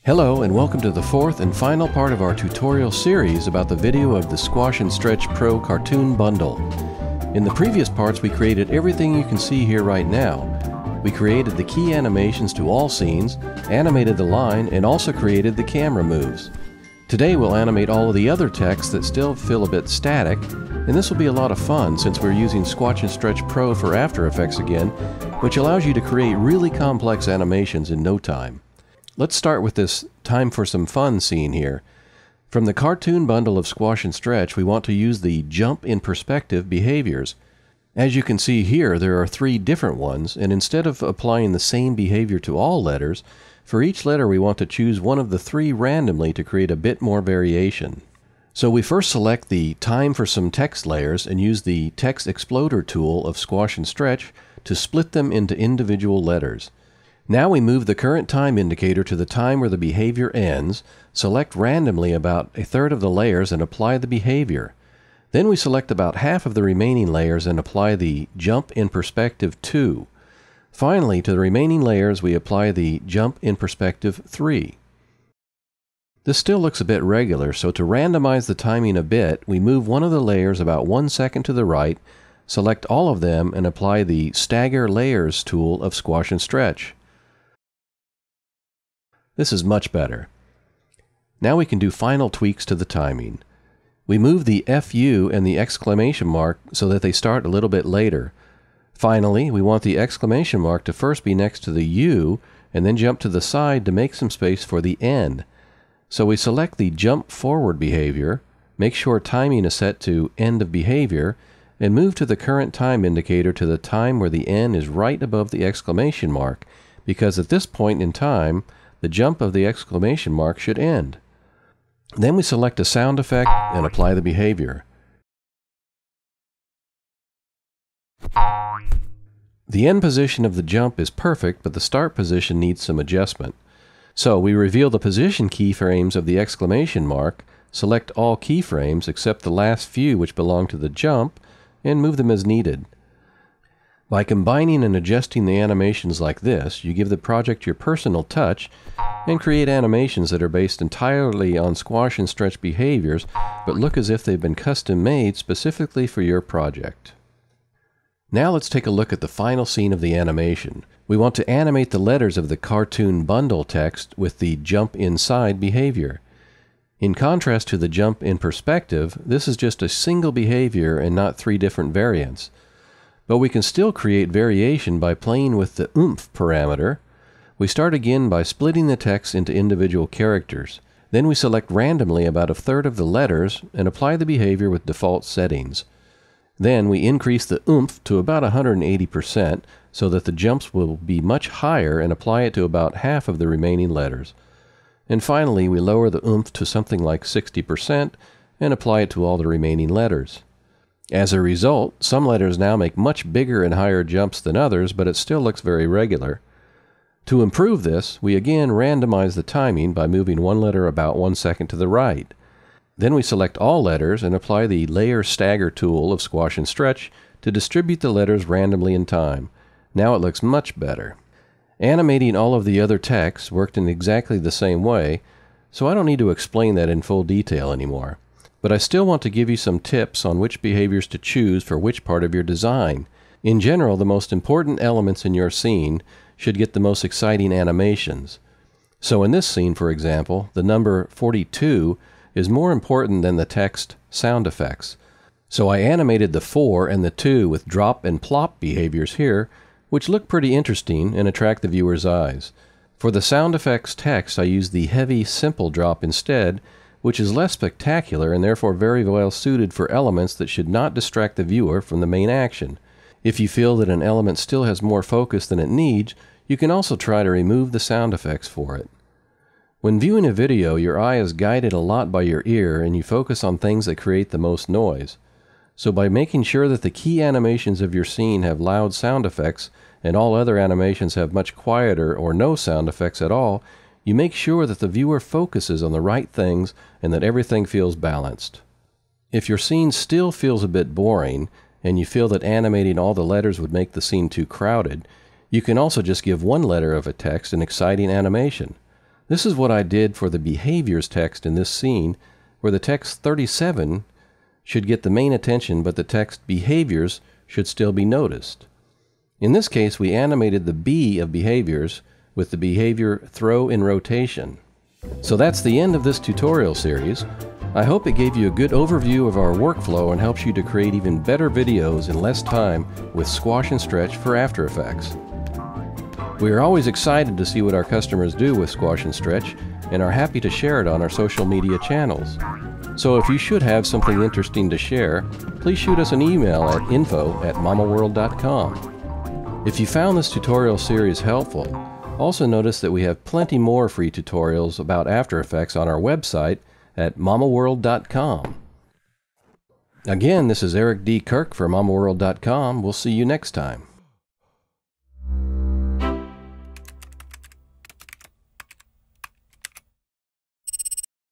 Hello and welcome to the fourth and final part of our tutorial series about the video of the Squash and Stretch Pro Cartoon Bundle. In the previous parts we created everything you can see here right now. We created the key animations to all scenes, animated the line, and also created the camera moves. Today we'll animate all of the other text that still feel a bit static, and this will be a lot of fun since we're using Squash and Stretch Pro for After Effects again, which allows you to create really complex animations in no time. Let's start with this time for some fun scene here. From the cartoon bundle of Squash and Stretch, we want to use the jump in perspective behaviors. As you can see here, there are 3 different ones, and instead of applying the same behavior to all letters, for each letter we want to choose one of the 3 randomly to create a bit more variation. So we first select the time for some text layers and use the text exploder tool of Squash and Stretch to split them into individual letters. Now we move the current time indicator to the time where the behavior ends, select randomly about a third of the layers and apply the behavior. Then we select about half of the remaining layers and apply the jump in perspective 2. Finally, to the remaining layers we apply the jump in perspective 3. This still looks a bit regular, so to randomize the timing a bit, we move one of the layers about 1 second to the right, select all of them and apply the Stagger Layers tool of Squash and Stretch. This is much better. Now we can do final tweaks to the timing. We move the FU and the exclamation mark so that they start a little bit later. Finally, we want the exclamation mark to first be next to the U and then jump to the side to make some space for the N. So we select the jump forward behavior, make sure timing is set to end of behavior, and move to the current time indicator to the time where the N is right above the exclamation mark, because at this point in time, the jump of the exclamation mark should end. Then we select a sound effect and apply the behavior. The end position of the jump is perfect, but the start position needs some adjustment. So we reveal the position keyframes of the exclamation mark, select all keyframes except the last few which belong to the jump, and move them as needed. By combining and adjusting the animations like this, you give the project your personal touch and create animations that are based entirely on Squash and Stretch behaviors, but look as if they've been custom made specifically for your project. Now let's take a look at the final scene of the animation. We want to animate the letters of the cartoon bundle text with the jump inside behavior. In contrast to the jump in perspective, this is just a single behavior and not 3 different variants. But we can still create variation by playing with the oomph parameter. We start again by splitting the text into individual characters. Then we select randomly about a third of the letters and apply the behavior with default settings. Then we increase the oomph to about 180% so that the jumps will be much higher and apply it to about half of the remaining letters. And finally we lower the oomph to something like 60% and apply it to all the remaining letters. As a result, some letters now make much bigger and higher jumps than others, but it still looks very regular. To improve this, we again randomize the timing by moving one letter about 1 second to the right. Then we select all letters and apply the Layer Stagger tool of Squash and Stretch to distribute the letters randomly in time. Now it looks much better. Animating all of the other text worked in exactly the same way, so I don't need to explain that in full detail anymore. But I still want to give you some tips on which behaviors to choose for which part of your design. In general, the most important elements in your scene should get the most exciting animations. So in this scene, for example, the number 42 is more important than the text sound effects. So I animated the 4 and the 2 with drop and plop behaviors here, which look pretty interesting and attract the viewer's eyes. For the sound effects text, I used the heavy simple drop instead, which is less spectacular and therefore very well suited for elements that should not distract the viewer from the main action. If you feel that an element still has more focus than it needs, you can also try to remove the sound effects for it. When viewing a video, your eye is guided a lot by your ear and you focus on things that create the most noise. So by making sure that the key animations of your scene have loud sound effects and all other animations have much quieter or no sound effects at all, you make sure that the viewer focuses on the right things and that everything feels balanced. If your scene still feels a bit boring, and you feel that animating all the letters would make the scene too crowded, you can also just give one letter of a text an exciting animation. This is what I did for the behaviors text in this scene, where the text 37 should get the main attention, but the text behaviors should still be noticed. In this case, we animated the B of behaviors with the behavior throw in rotation. So that's the end of this tutorial series. I hope it gave you a good overview of our workflow and helps you to create even better videos in less time with Squash and Stretch for After Effects. We are always excited to see what our customers do with Squash and Stretch and are happy to share it on our social media channels. So if you should have something interesting to share, please shoot us an email at info@mamaworld.com. If you found this tutorial series helpful, also notice that we have plenty more free tutorials about After Effects on our website at mamaworld.com. Again, this is Eric D. Kirk for mamaworld.com. We'll see you next time.